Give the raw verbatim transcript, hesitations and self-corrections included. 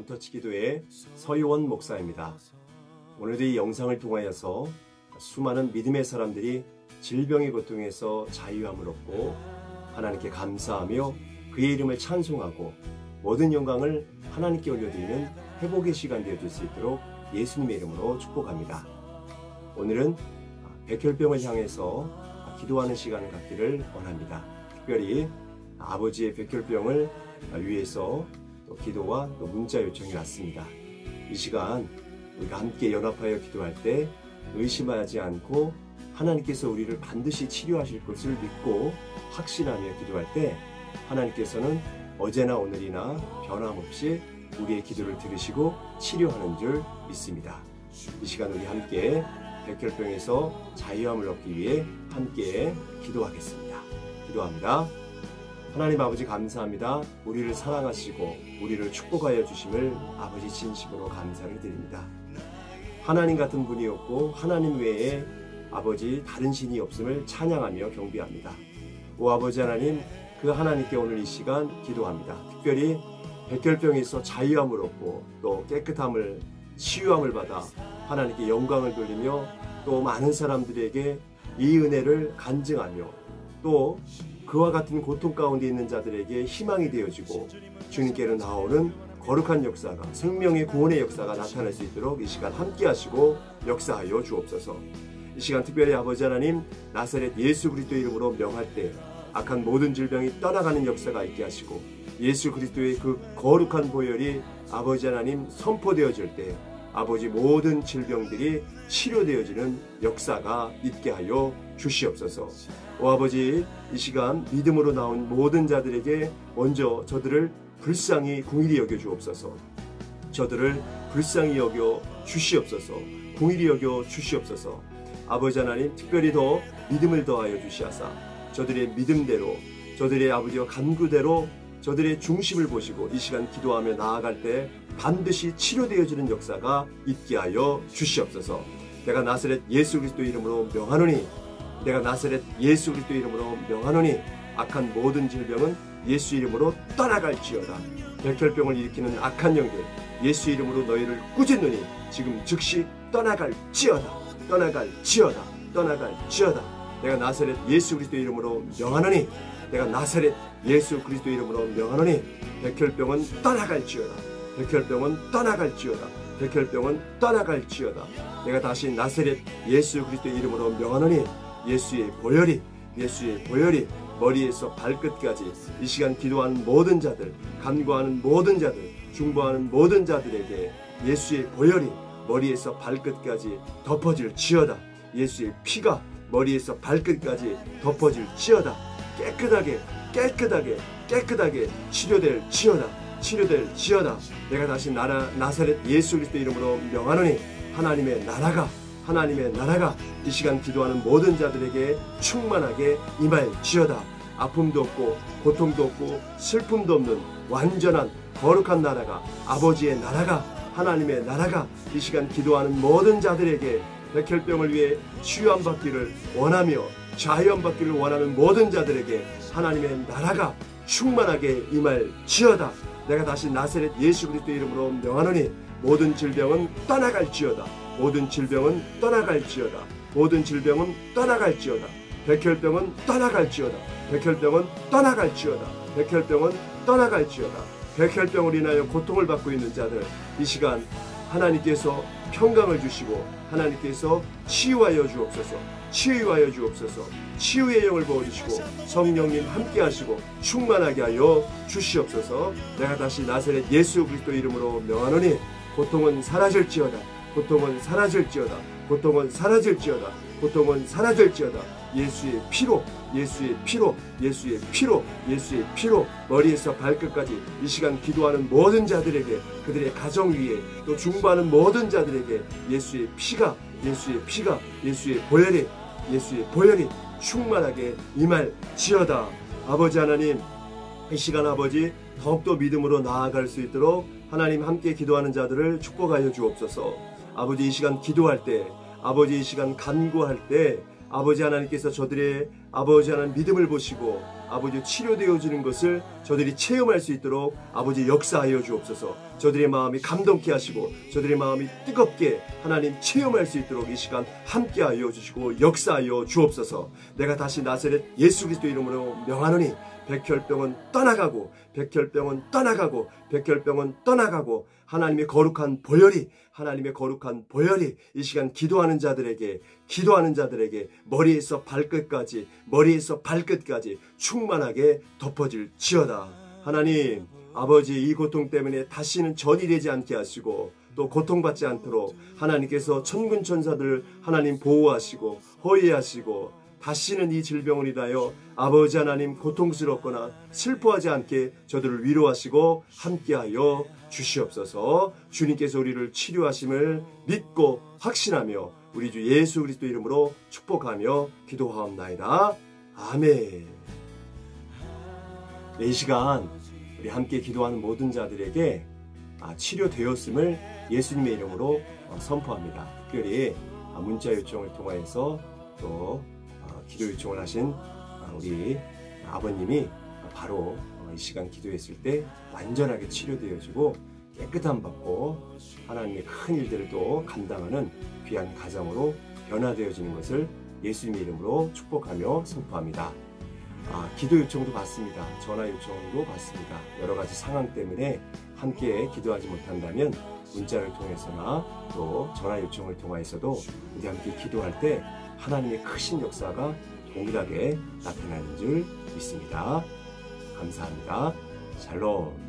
원터치 기도의 서유원 목사입니다. 오늘도 이 영상을 통하여서 수많은 믿음의 사람들이 질병의 고통에서 자유함을 얻고 하나님께 감사하며 그의 이름을 찬송하고 모든 영광을 하나님께 올려드리는 회복의 시간 되어줄 수 있도록 예수님의 이름으로 축복합니다. 오늘은 백혈병을 향해서 기도하는 시간을 갖기를 원합니다. 특별히 아버지의 백혈병을 위해서 또 기도와 또 문자 요청이 왔습니다. 이 시간 우리가 함께 연합하여 기도할 때 의심하지 않고 하나님께서 우리를 반드시 치료하실 것을 믿고 확신하며 기도할 때 하나님께서는 어제나 오늘이나 변함없이 우리의 기도를 들으시고 치료하는 줄 믿습니다. 이 시간 우리 함께 백혈병에서 자유함을 얻기 위해 함께 기도하겠습니다. 기도합니다. 하나님 아버지 감사합니다. 우리를 사랑하시고 우리를 축복하여 주심을 아버지 진심으로 감사를 드립니다. 하나님 같은 분이 없고 하나님 외에 아버지 다른 신이 없음을 찬양하며 경배합니다. 오 아버지 하나님, 그 하나님께 오늘 이 시간 기도합니다. 특별히 백혈병에서 자유함을 얻고 또 깨끗함을 치유함을 받아 하나님께 영광을 돌리며 또 많은 사람들에게 이 은혜를 간증하며 또 그와 같은 고통 가운데 있는 자들에게 희망이 되어지고 주님께로 나오는 거룩한 역사가, 생명의 구원의 역사가 나타날 수 있도록 이 시간 함께 하시고 역사하여 주옵소서. 이 시간 특별히 아버지 하나님, 나사렛 예수 그리스도 이름으로 명할 때 악한 모든 질병이 떠나가는 역사가 있게 하시고 예수 그리스도의 그 거룩한 보혈이 아버지 하나님 선포되어질 때 아버지 모든 질병들이 치료되어지는 역사가 있게 하여 주시옵소서. 오 아버지, 이 시간 믿음으로 나온 모든 자들에게 먼저 저들을 불쌍히 궁일이 여겨 주옵소서. 저들을 불쌍히 여겨 주시옵소서. 궁일이 여겨 주시옵소서. 아버지 하나님, 특별히 더 믿음을 더하여 주시하사 저들의 믿음대로, 저들의 아버지와 간구대로 저들의 중심을 보시고 이 시간 기도하며 나아갈 때 반드시 치료되어지는 역사가 있게 하여 주시옵소서. 내가 나사렛 예수 그리스도 이름으로 명하노니, 내가 나사렛 예수 그리스도 이름으로 명하노니 악한 모든 질병은 예수 이름으로 떠나갈지어다. 백혈병을 일으키는 악한 영들 예수 이름으로 너희를 꾸짖노니 지금 즉시 떠나갈지어다. 떠나갈지어다. 떠나갈지어다. 내가 나사렛 예수 그리스도 이름으로 명하노니, 내가 나사렛 예수 그리스도 이름으로 명하노니 백혈병은 떠나갈지어다. 백혈병은 떠나갈지어다. 백혈병은 떠나갈지어다. 내가 다시 나사렛 예수 그리스도 이름으로 명하노니 예수의 보혈이, 예수의 보혈이 머리에서 발끝까지 이 시간 기도하는 모든 자들, 간구하는 모든 자들, 중보하는 모든 자들에게 예수의 보혈이 머리에서 발끝까지 덮어질지어다. 예수의 피가 머리에서 발끝까지 덮어질지어다. 깨끗하게 깨끗하게 깨끗하게 치료될지어다. 치료될지어다. 내가 다시 나라, 나사렛 예수 그리스도 이름으로 명하노니 하나님의 나라가, 하나님의 나라가 이 시간 기도하는 모든 자들에게 충만하게 임할지어다. 아픔도 없고 고통도 없고 슬픔도 없는 완전한 거룩한 나라가, 아버지의 나라가, 하나님의 나라가 이 시간 기도하는 모든 자들에게 백혈병을 위해 치유함 받기를 원하며 자유함 받기를 원하는 모든 자들에게 하나님의 나라가 충만하게 임할지어다. 내가 다시 나사렛 예수 그리스도 이름으로 명하노니 모든 질병은 떠나갈지어다. 모든 질병은 떠나갈지어다. 모든 질병은 떠나갈지어다. 백혈병은 떠나갈지어다. 백혈병은 떠나갈지어다. 백혈병은 떠나갈지어다. 백혈병으로 인하여 고통을 받고 있는 자들 이 시간 하나님께서 평강을 주시고 하나님께서 치유하여 주옵소서. 치유하여 주옵소서. 치유의 영을 부어주시고 성령님 함께 하시고 충만하게 하여 주시옵소서. 내가 다시 나사렛 예수 그리스도 이름으로 명하노니 고통은 사라질지어다. 고통은 사라질지어다. 고통은 사라질지어다. 고통은 사라질지어다. 예수의 피로, 예수의 피로, 예수의 피로, 예수의 피로 머리에서 발끝까지 이 시간 기도하는 모든 자들에게, 그들의 가정 위에 또 중보하는 모든 자들에게 예수의 피가, 예수의 피가, 예수의 보혈이, 예수의 보혈이 충만하게 임할지어다. 아버지 하나님, 이 시간 아버지 더욱더 믿음으로 나아갈 수 있도록 하나님 함께 기도하는 자들을 축복하여 주옵소서. 아버지 이 시간 기도할 때, 아버지 이 시간 간구할 때 아버지 하나님께서 저들의 아버지 하나님 믿음을 보시고 아버지 치료되어지는 것을 저들이 체험할 수 있도록 아버지 역사하여 주옵소서. 저들의 마음이 감동케 하시고 저들의 마음이 뜨겁게 하나님 체험할 수 있도록 이 시간 함께하여 주시고 역사하여 주옵소서. 내가 다시 나사렛 예수 그리스도 이름으로 명하노니 백혈병은 떠나가고 백혈병은 떠나가고 백혈병은 떠나가고 하나님의 거룩한 보혈이 하나님의 거룩한 보혈이 이 시간 기도하는 자들에게 기도하는 자들에게 머리에서 발끝까지 머리에서 발끝까지 충만하게 덮어질지어다. 하나님 아버지 이 고통 때문에 다시는 전이 되지 않게 하시고 또 고통받지 않도록 하나님께서 천군 천사들 하나님 보호하시고 호위하시고 다시는 이 질병을 인하여 아버지 하나님 고통스럽거나 슬퍼하지 않게 저들을 위로하시고 함께하여 주시옵소서. 주님께서 우리를 치료하심을 믿고 확신하며 우리 주 예수 그리스도 이름으로 축복하며 기도하옵나이다. 아멘. 이 시간 우리 함께 기도하는 모든 자들에게 치료되었음을 예수님의 이름으로 선포합니다. 특별히 문자 요청을 통하여서 또 기도 요청을 하신 우리 아버님이 바로 이 시간 기도했을 때 완전하게 치료되어지고 깨끗함 받고 하나님의 큰 일들을 또 감당하는 귀한 가정으로 변화되어지는 것을 예수님의 이름으로 축복하며 선포합니다. 아, 기도 요청도 받습니다. 전화 요청도 받습니다. 여러 가지 상황 때문에 함께 기도하지 못한다면 문자를 통해서나 또 전화 요청을 통하여서도 우리 함께 기도할 때 하나님의 크신 역사가 동일하게 나타나는 줄 믿습니다. 감사합니다. 샬롬.